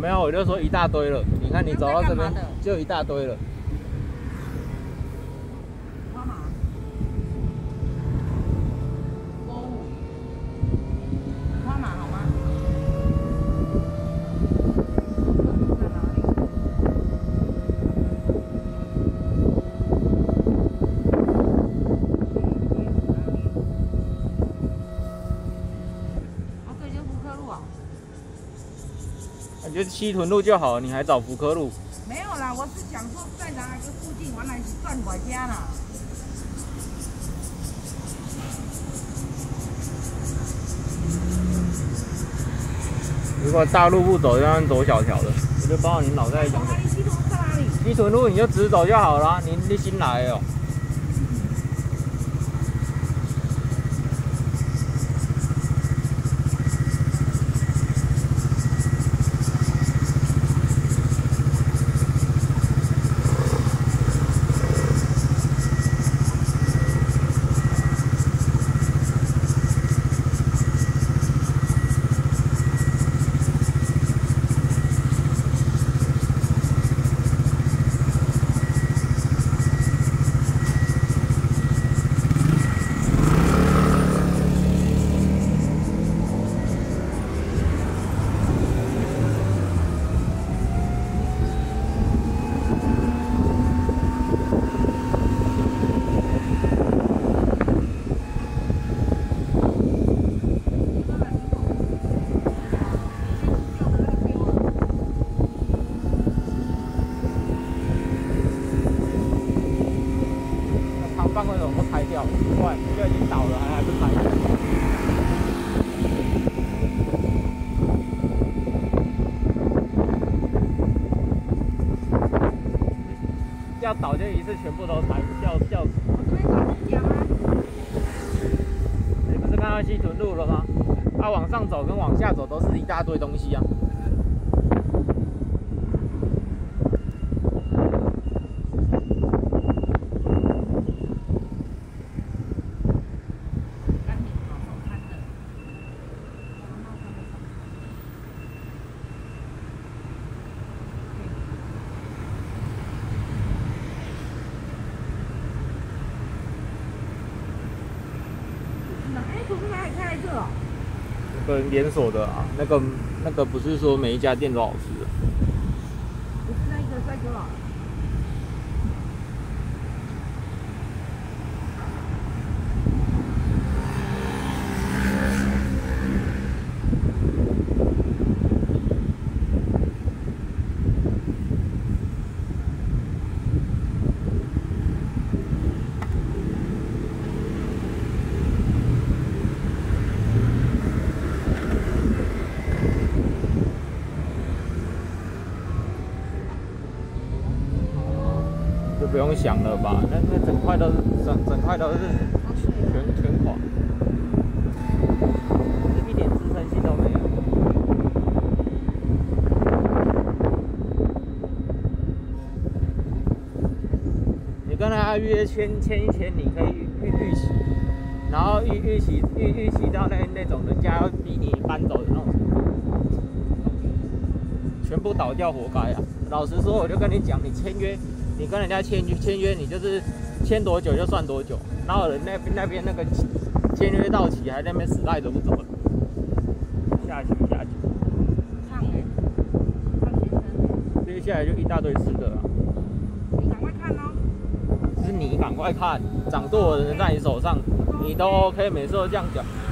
没有，我就说一大堆了。你看你走到这边就一大堆了。 花马，购物，花马好吗？在哪里？哦，这就是福科路啊。 你就西屯路就好了，你还找福科路？ 没有啦，我是想说在哪个附近，原来是转拐家啦。 如果大路不走，就要走小条的，我就不知道你脑袋里想什么。 西屯在哪里？ 西屯路你就直走就好了，你新来哦。半为什么不开掉？怪，就已经倒了，还不开？要倒就一次全部都拆，笑死！ 我这边早就讲啊。 你不是看到西屯路了吗？啊，往上走跟往下走都是一大堆东西啊。 哎，可是还开这哦。 那个连锁的啊，那个不是说每一家店都好吃的。 不是那个帅哥佬。 就不用想了吧，那整块都是全垮，一点支撑性都没有。你跟他约签一签，你可以预期，然后预期到那种人家要逼你搬走的那种程度，全部倒掉活该啊！老实说，我就跟你讲，你签约。你跟人家签约，你就是签多久就算多久，然后人那边那个签约到期还在那边死赖着不走了，下去。 唱哎，唱先生。 接下来就一大堆吃的了。 你赶快看哦。 是你赶快看，掌舵的人在你手上，你都 OK，每次都这样讲。